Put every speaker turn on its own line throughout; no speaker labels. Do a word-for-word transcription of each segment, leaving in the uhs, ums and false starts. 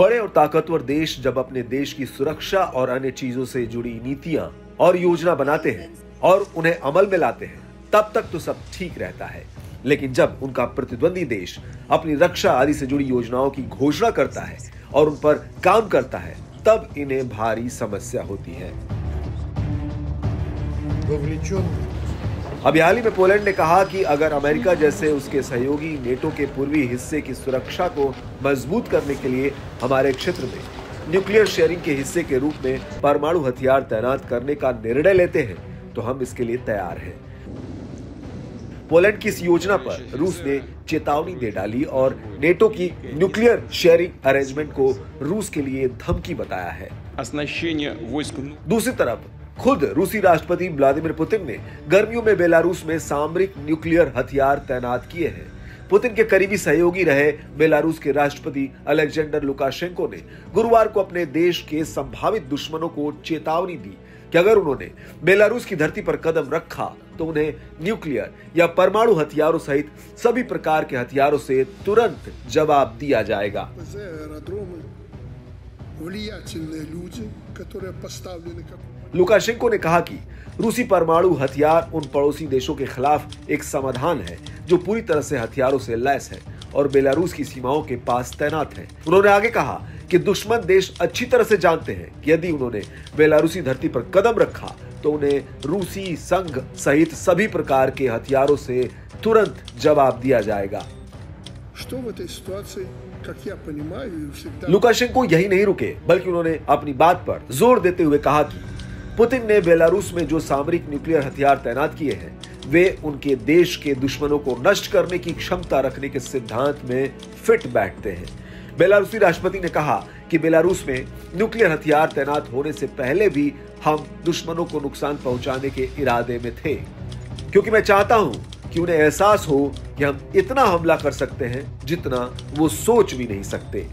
बड़े और ताकतवर देश जब अपने देश की सुरक्षा और अन्य चीजों से जुड़ी नीतियां और योजना बनाते हैं और उन्हें अमल में लाते हैं, तब तक तो सब ठीक रहता है। लेकिन जब उनका प्रतिद्वंदी देश अपनी रक्षा आदि से जुड़ी योजनाओं की घोषणा करता है और उन पर काम करता है, तब इन्हें भारी समस्या होती है। अभी हाल ही में पोलैंड ने कहा कि अगर अमेरिका जैसे उसके सहयोगी नेटो के पूर्वी हिस्से की सुरक्षा को मजबूत करने के लिए हमारे क्षेत्र में न्यूक्लियर शेयरिंग के हिस्से के रूप में परमाणु हथियार तैनात करने का निर्णय लेते हैं, तो हम इसके लिए तैयार हैं। पोलैंड की इस योजना पर रूस ने चेतावनी दे डाली और नेटो की न्यूक्लियर शेयरिंग अरेंजमेंट को रूस के लिए धमकी बताया है। दूसरी तरफ खुद रूसी राष्ट्रपति व्लादिमीर पुतिन ने गर्मियों में बेलारूस में सामरिक न्यूक्लियर हथियार तैनात किए हैं। पुतिन के करीबी सहयोगी रहे बेलारूस के राष्ट्रपति अलेक्जेंडर लुकाशेंको ने गुरुवार को अपने देश के संभावित दुश्मनों को चेतावनी दी कि अगर उन्होंने बेलारूस की धरती पर कदम रखा तो उन्हें न्यूक्लियर या परमाणु हथियारों सहित सभी प्रकार के हथियारों से तुरंत जवाब दिया जाएगा। लुकाशेंको ने कहा कि रूसी परमाणु हथियार उन पड़ोसी देशों के खिलाफ एक समाधान है जो पूरी तरह से हथियारों से लैस है और बेलारूस की सीमाओं के पास तैनात है। उन्होंने आगे कहा कि दुश्मन देश अच्छी तरह से जानते हैं कि यदि उन्होंने बेलारूसी धरती पर कदम रखा तो उन्हें रूसी संघ सहित सभी प्रकार के हथियारों से तुरंत जवाब दिया जाएगा। लुकाशेंको यही नहीं रुके, बल्कि उन्होंने अपनी बात पर जोर देते हुए कहा कि पुतिन ने बेलारूस में जो सामरिक न्यूक्लियर हथियार तैनात किए हैं वे उनके देश के दुश्मनों को नष्ट करने की क्षमता रखने के सिद्धांत में फिट बैठते हैं। बेलारूसी राष्ट्रपति ने कहा कि बेलारूस में न्यूक्लियर हथियार तैनात होने से पहले भी हम दुश्मनों को नुकसान पहुंचाने के इरादे में थे, क्योंकि मैं चाहता हूं कि उन्हें एहसास हो कि हम इतना हमला कर सकते हैं जितना वो सोच भी नहीं सकते।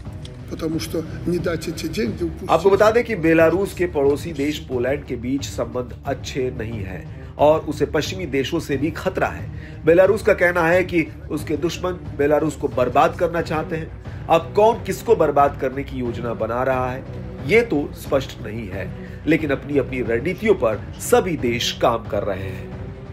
आपको बता दें कि बेलारूस के पड़ोसी देश पोलैंड के बीच संबंध अच्छे नहीं हैं और उसे पश्चिमी देशों से भी खतरा है। बेलारूस का कहना है कि उसके दुश्मन बेलारूस को बर्बाद करना चाहते हैं। अब कौन किसको बर्बाद करने की योजना बना रहा है ये तो स्पष्ट नहीं है, लेकिन अपनी अपनी रणनीतियों पर सभी देश काम कर रहे हैं।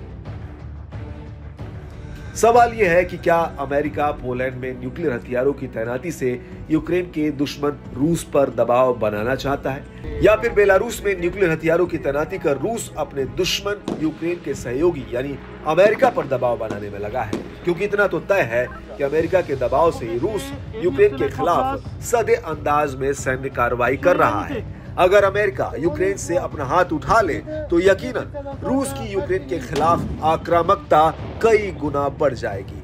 सवाल यह है कि क्या अमेरिका पोलैंड में न्यूक्लियर हथियारों की तैनाती से यूक्रेन के दुश्मन रूस पर दबाव बनाना चाहता है, या फिर बेलारूस में न्यूक्लियर हथियारों की तैनाती कर रूस अपने दुश्मन यूक्रेन के सहयोगी यानी अमेरिका पर दबाव बनाने में लगा है। क्योंकि इतना तो तय है कि अमेरिका के दबाव से रूस यूक्रेन के खिलाफ सदे अंदाज में सैन्य कार्रवाई कर रहा है। अगर अमेरिका यूक्रेन से अपना हाथ उठा ले तो यकीनन रूस की यूक्रेन के खिलाफ आक्रामकता कई गुना बढ़ जाएगी।